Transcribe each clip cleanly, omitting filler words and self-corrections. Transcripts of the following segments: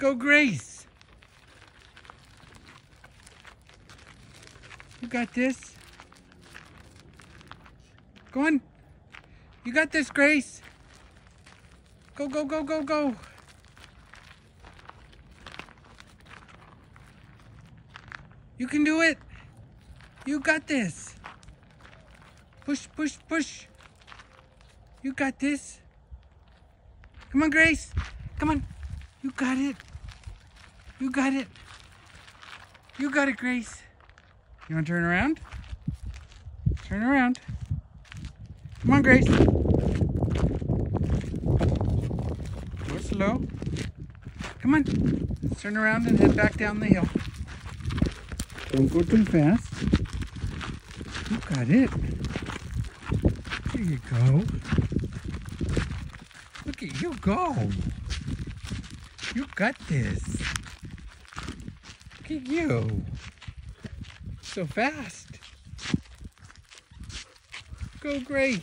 Go, Grace. You got this. Go on. You got this, Grace. Go, go, go, go, go. You can do it. You got this. Push, push, push. You got this. Come on, Grace. Come on. You got it. You got it. You got it, Grace. You want to turn around? Turn around. Come on, Grace. Go slow. Come on. Let's turn around and head back down the hill. Don't go too fast. You got it. There you go. Look at you go. You got this. Look at you. So fast. Go, Grace.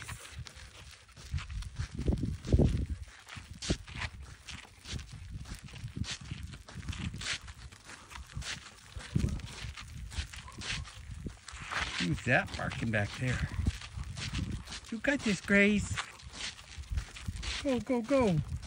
Who's that barking back there? You got this, Grace. Go, go, go.